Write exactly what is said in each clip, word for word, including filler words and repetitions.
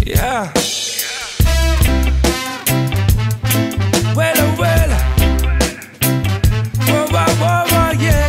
Yeah. Well, oh, well. Whoa, whoa, whoa, whoa, yeah,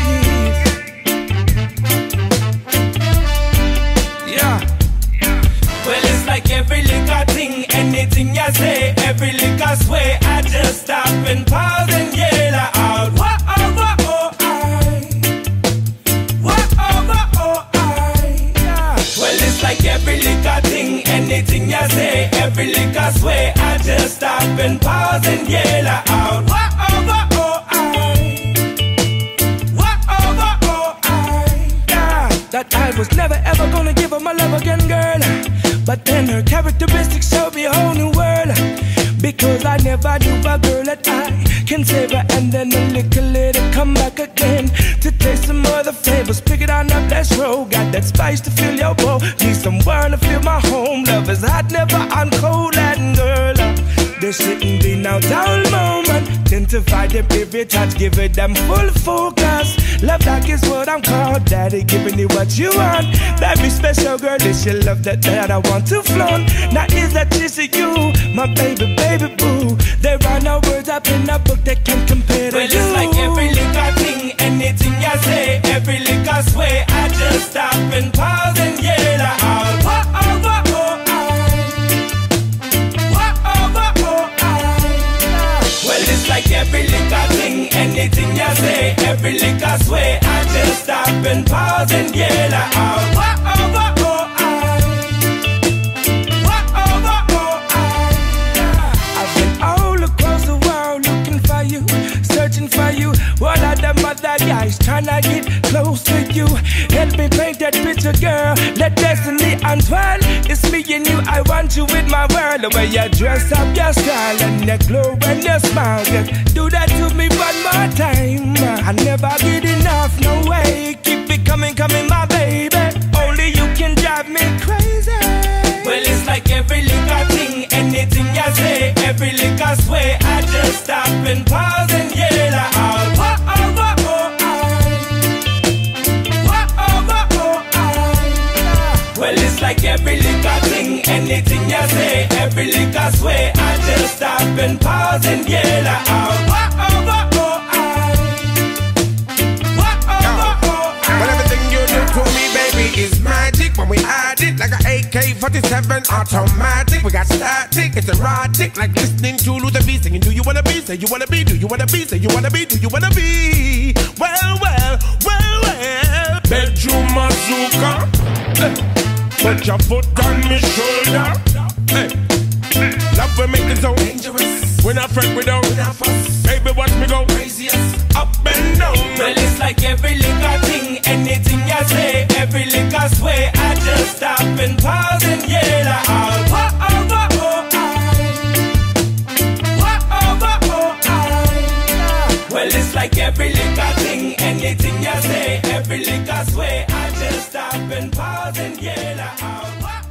yeah. Yeah. Well, it's like every little thing, anything you say, every little sway, I just stop and pause and yell out. Whoa, oh, whoa, oh, I. Whoa, oh, whoa, oh, I. Yeah. Well, it's like every little thing, anything you say, every little sway, I just stop and pause and yell out. Whoa, oh, whoa, oh, I. Whoa, oh, whoa, oh, I. Yeah. That I was never ever gonna give her my love again, girl. But then her characteristics showed me a whole new world. Because I never knew a girl that I can save her and then a little later come back again to taste some other flavors. Pick it on up, let's roll. Got that spice to fill your bowl. Need someone to fill my home. Love is hot, never on cold. And girl, there shouldn't be no dull moment. Identify them every touch, give it them full focus. Love like is what I'm called. Daddy giving you what you want. Baby special girl, it's your love that, that I want to flaunt. Now is that just you, my baby, baby boo. There are no words up in a book that can compare to well, you. Well, it's like every little thing, anything you say, every little sway, I just stop and pause and yell out. Whoa, oh, whoa, oh, I. Whoa, oh, whoa, oh, I. Well, it's like every little thing, anything you say, every little sway, I just stop and pause and yell out. Whoa, oh, whoa, oh, I. Whoa, oh, whoa, oh, I. I've been all across the world looking for you, searching for you. What are them other guys trying to get close to you? Help me paint that picture, girl. Let destiny unfurl. It's me and you, I want you with my world. The way you dress up your style and your glow and your smile. Just do that to me one more time. I never get enough, no way. Keep it coming, coming, my baby. Only you can drive me crazy. Well, it's like every little thing, anything you say, every little sway, I just stop and pause and yell out. Whoa, oh, whoa, oh, I. Whoa, oh, whoa, oh, I. Well, it's like every little thing, anything you say, every little sway, I just stop and pause and yell out. Whoa, oh, whoa, oh, I. Whoa, oh, whoa, oh, I. Well, everything you do to me, baby, is magic. When we add it, like an A K forty-seven automatic. We got static, it's erotic, like listening to Luther B singing. Do you wanna be? Say you wanna be. Do you wanna be? Say you wanna be. Do you wanna be? Well, well, well, well. Bedroom mazooka. Hey. Put your foot on my shoulder. Hey. Love will make it so dangerous. We're not friends, we don't. Baby, watch me go craziest. Up and down. Well, it's like every little thing, anything you say, every little sway, I just stop and pause and yell out. Whoa, oh, whoa, oh, I. Whoa, oh, whoa, oh, I. Well, it's like every little thing, anything you say, every little sway, I just stop and pause and yell out. Whoa,